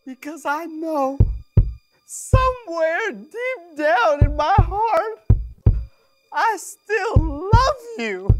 Because I know somewhere deep down in my heart, I still love you.